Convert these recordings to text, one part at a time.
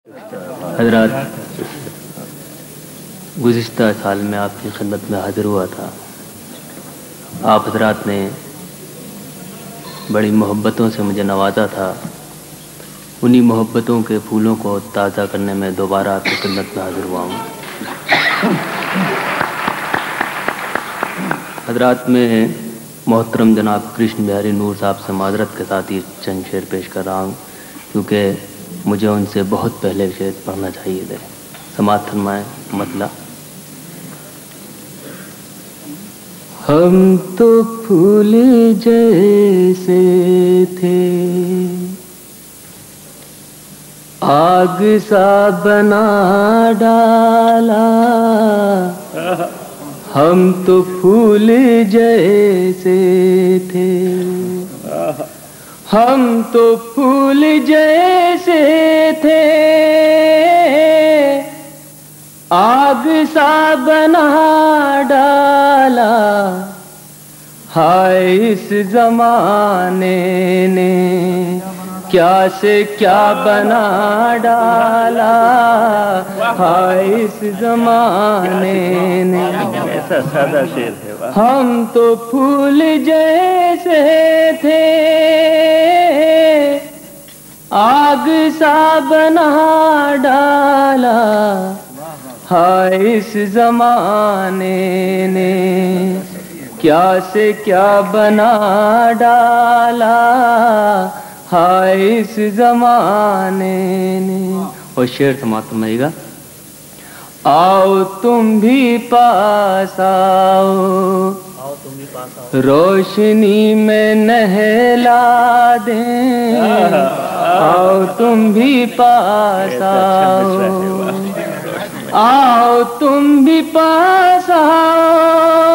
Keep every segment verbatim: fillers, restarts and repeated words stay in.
حضرات، گزشتہ سال میں آپ کی خدمت میں حاضر ہوا تھا. آپ حضرات نے بڑی محبتوں سے مجھے نوازا تھا. انہی محبتوں کے پھولوں کو تازہ کرنے میں دوبارہ آپ کی خدمت میں حاضر ہوا ہوں. حضرات، میں محترم جناب کرشن بہاری نور صاحب سے معذرت کے ساتھ یہ چند شعر پیش کر رہا ہوں، کیونکہ مجھے ان سے بہت پہلے شعر پڑھنا چاہیے تھے. سماعت فرمائیں. مطلع: ہم تو پھول جیسے تھے، آگ سا بنا ڈالا. ہم تو پھول جیسے تھے، ہم تو پھول جیسے تھے، آگ سا بنا ڈالا. ہائے اس زمانے نے کیا سے کیا بنا ڈالا. ہائے اس زمانے نے. ایسا سادہ شعر ہے. ہم تو پھول جیسے تھے، آگ سا بنا ڈالا. ہائے اس زمانے نے کیا سے کیا بنا ڈالا. ہائے اس زمانے نے. اور شعر سماعت فرمائیے گا. آؤ تم بھی پاس آؤ، روشنی میں نہلا دیں. آؤ تم بھی پاس آؤ، آؤ تم بھی پاس آؤ،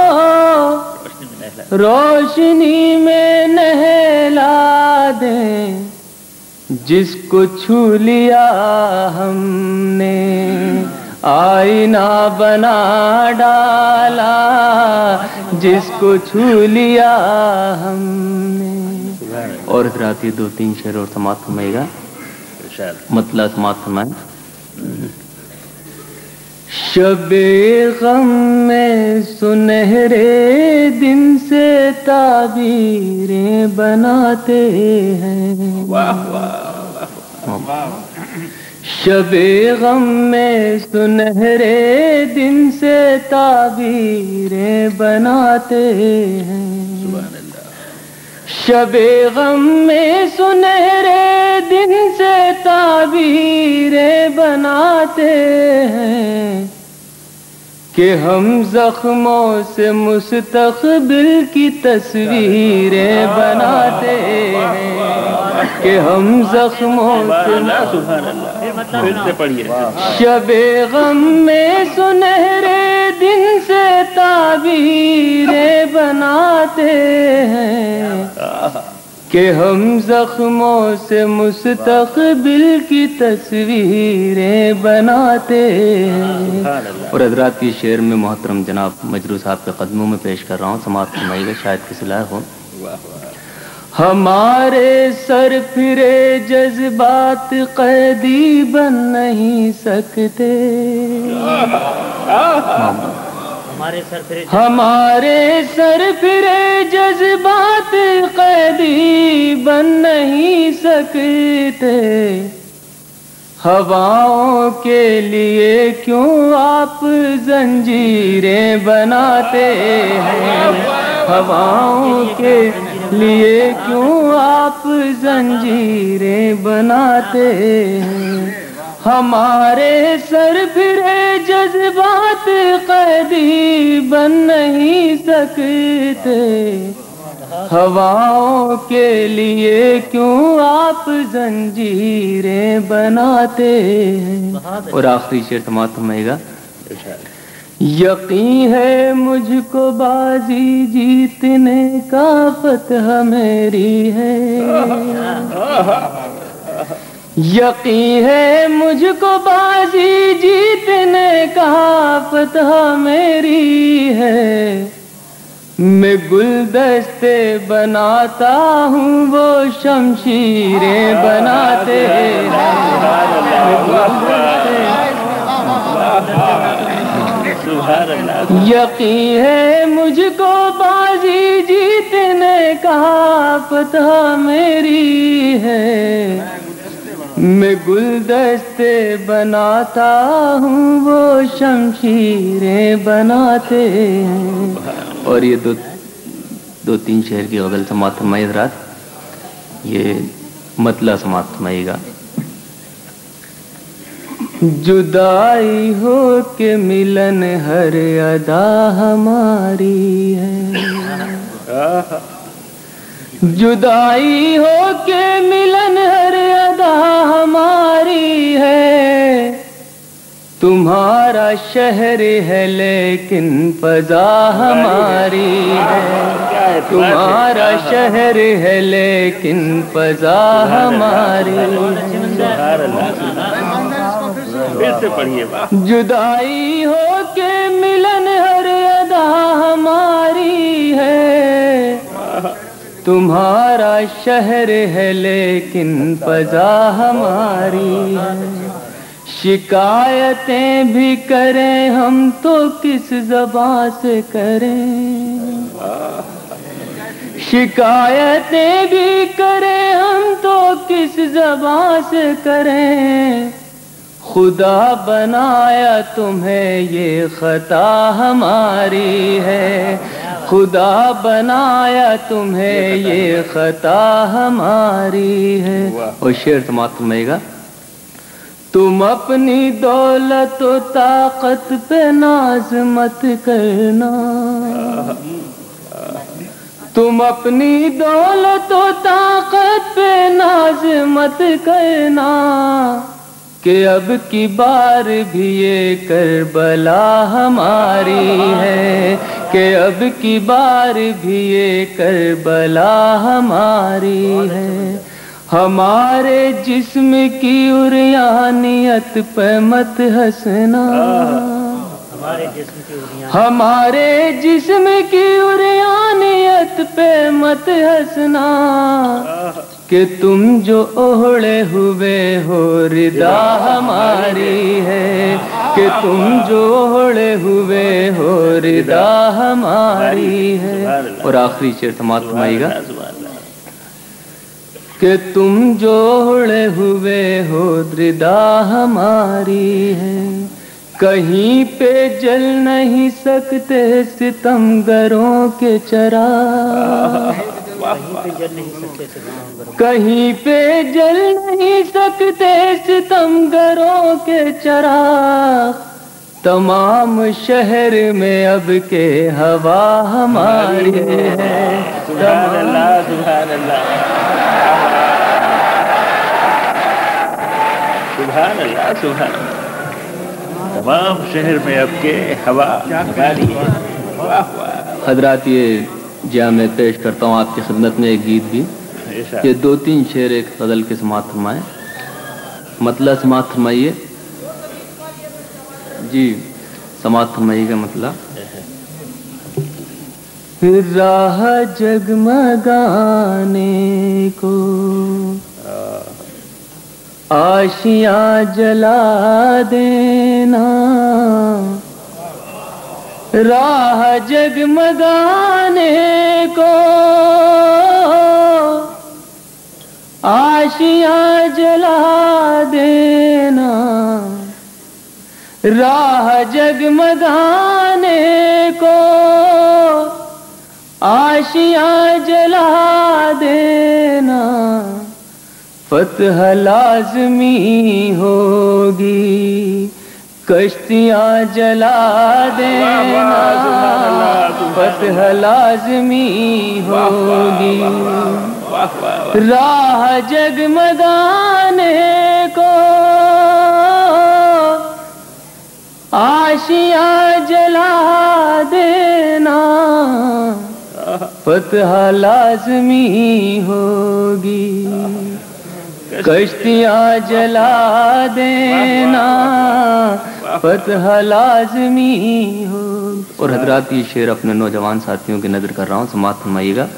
روشنی میں نہلا دیں. جس کو چھو لیا ہم نے آئینہ بنا ڈالا. جس کو چھو لیا ہم نے. اور حضرات، یہ دو تین شعر اور سماعت فرمائیے گا. مطلع سماعت فرمائیں. شب غم میں سنہرے دن سے تعبیریں بناتے ہیں. شب غم میں سنہرے دن سے تعبیریں بناتے ہیں. شب غم میں سنہرے دن سے تعبیریں بناتے ہیں کہ ہم زخموں سے مستقبل کی تصویریں بناتے ہیں. کہ ہم زخموں سے. شب غم میں سنہرے دن سے تعبیریں بناتے ہیں کہ ہم زخموں سے مستقبل کی تصویریں بناتے ہیں. اور حضرات کی شعر میں محترم جناب مجروح صاحب کے قدموں میں پیش کر رہا ہوں. سماعت فرمائیے گا، شاید کسی لائق ہو. ہمارے سر پھرے جذبات قیدی بن نہیں سکتے. ہمارے سر پھرے جذبات قیدی بن نہیں سکتے. ہواؤں کے لیے کیوں آپ زنجیریں بناتے ہیں. ہواؤں کے لیے کیوں آپ زنجیریں بناتے ہیں. ہمارے سر پھرے جذبات قیدی بن نہیں سکتے. ہواؤں کے لیے کیوں آپ زنجیریں بناتے ہیں. اور آخری شعر سماعت فرمائیے گا. یقین ہے مجھ کو بازی جیتنے کا فتح میری ہے. یقین ہے مجھ کو بازی جیتنے کا فتح میری ہے. میں گلدستے بناتا ہوں وہ شمشیریں بناتے ہیں. یقین ہے مجھ کو بازی جیتنے کا پتہ میری ہے، میں گلدستے بناتا ہوں وہ شمشیریں بناتے ہیں۔ اور یہ دو دو تین شعر کی غزل سماعت فرمائیے حضرات، یہ مطلع سماعت فرمائیے گا۔ جدائی ہو کے ملن ہر ادا ہماری ہے، جدائی ہو کے ملن ہر ادا ہماری ہے، تمہارا شہر ہے لیکن فضا ہماری ہے، تمہارا شہر ہے لیکن فضا ہماری ہے۔ جدائی ہو کے ملن ہر ادا ہماری ہے، تمہارا شہر ہے لیکن فضا ہماری ہے۔ شکایتیں بھی کریں ہم تو کس زبان سے کریں، شکایتیں بھی کریں ہم تو کس زبان سے کریں، خدا بنایا تمہیں یہ خطا ہماری ہے، خدا بنایا تمہیں یہ خطا ہماری ہے۔ اور شعر سماعت فرمائیے گا۔ تم اپنی دولت و طاقت پہ ناز مت کرنا، تم اپنی دولت و طاقت پہ ناز مت کرنا، کہ اب کی بار بھی یہ کربلا ہماری ہے، کہ اب کی بار بھی یہ کربلا ہماری ہے۔ ہمارے جسم کی عریانیت پہ مت ہنسنا، ہمارے جسم کی عریانیت پہ مت ہنسنا، کہ تم جو اوڑھے ہوئے ہو ردا ہماری ہے، کہ تم جو اوڑھے ہوئے ہو ردا ہماری ہے۔ اور آخری شعر سماعت فرمائیے گا۔ کہ تم جو اوڑھے ہوئے ہو ردا ہماری ہے، کہیں پہ جل نہیں سکتے ستمگروں کے چراغ، کہیں پہ جل نہیں سکتے ستمگروں کے چراغ، تمام شہر میں اب کے ہوا ہماری ہے۔ سبحان اللہ سبحان اللہ سبحان اللہ سبحان اللہ، تمام شہر میں اب کے ہوا ہماری ہے۔ حضرات یہ جہاں میں پیش کرتا ہوں آپ کی خدمت میں ایک گیت بھی، یہ دو تین شعر ایک غزل کے سماعت فرمائیں، مطلع سماعت فرمائیے جی، سماعت فرمائیے گا مطلع۔ راہ جگمگانے کو آشیاں جلا دینا، راہ جگمگانے کو آشیاں جلا دینا، راہ جگمگانے کو آشیاں جلا دینا، فتح لازمی ہوگی کشتیاں جلا دینا، فتح لازمی ہوگی، راہ جگمگانے کو آشیاں جلا دینا، فتح لازمی ہوگی کشتیاں جلا دینا، فتح لازمی ہو۔ اور حضرات یہ شعر اپنے نوجوان ساتھیوں کی نظر کر رہا ہوں، سماعت فرمائیے گا۔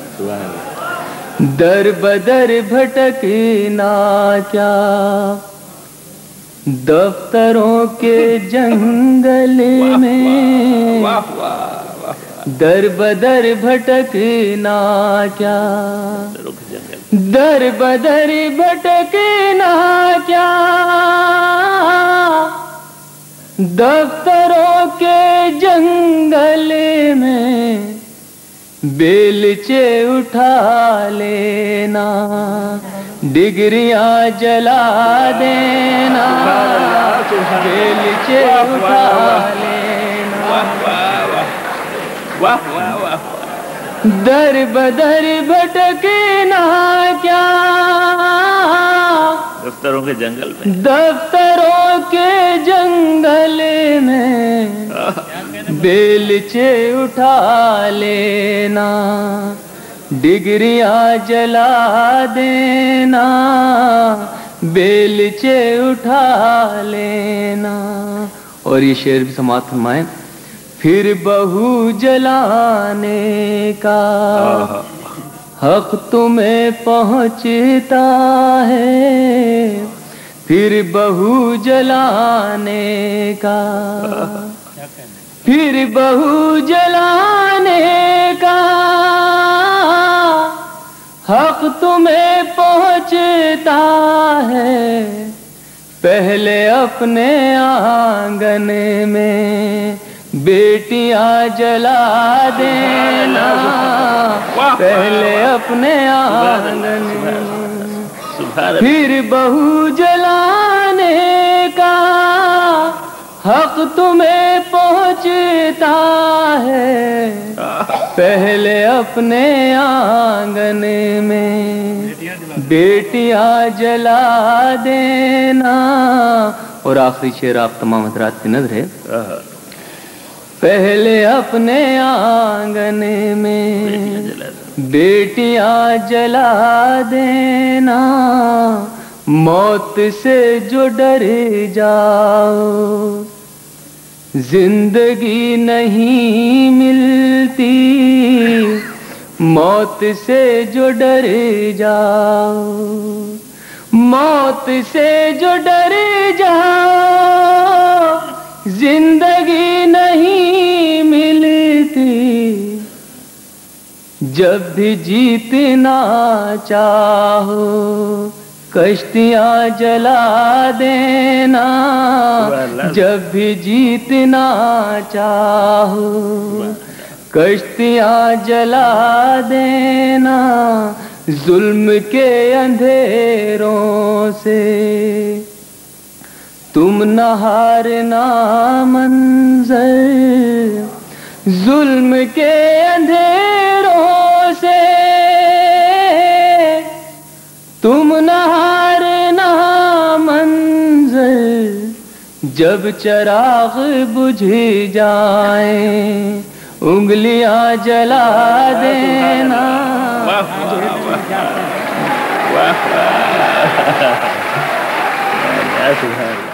در بدر بھٹکنا کیا دفتروں کے جنگل میں در بدر بھٹکنا کیا، در بدر بھٹکنا کیا، دفتروں کے جنگل میں بیلچے اٹھا لینا، ڈگریاں جلا دینا، بیلچے اٹھا لینا، در بدر بھٹکنا کیا، دفتروں کے جنگل میں، دفتروں کے جنگل میں بیلچے اٹھا لینا، ڈگریاں جلا دینا، بیلچے اٹھا لینا۔ اور یہ شعر بھی سماعت فرمائیں۔ پھر بہو جلانے کا حق تمہیں پہنچتا ہے، پھر بہو جلانے کا، پھر بہو جلانے کا حق تمہیں پہنچتا ہے، پہلے اپنے آنگن میں بیٹیاں جلا دینا، پہلے اپنے آنگن میں، پھر بہو جلانے کا حق تمہیں پہنچتا ہے، پہلے اپنے آنگن میں بیٹیاں جلا دینا۔ اور آخری شعر آپ تمام حضرات کی نظر ہے۔ پہلے اپنے آنگن میں بیٹیاں جلا دینا، موت سے جو ڈر جاؤ زندگی نہیں ملتی، موت سے جو ڈر جاؤ، موت سے جو ڈر جاؤ زندگی نہیں ملتی، جب بھی جیتنا چاہو کشتیاں جلا دینا، جب بھی جیتنا چاہو کشتیاں جلا دینا، ظلم کے اندھیروں سے تم نہ ہارنا منظر، ظلم کے اندھیروں سے تم نہ ہارنا منظر، جب چراغ بجھ جائیں انگلیاں جلا دینا۔ سبحان اللہ۔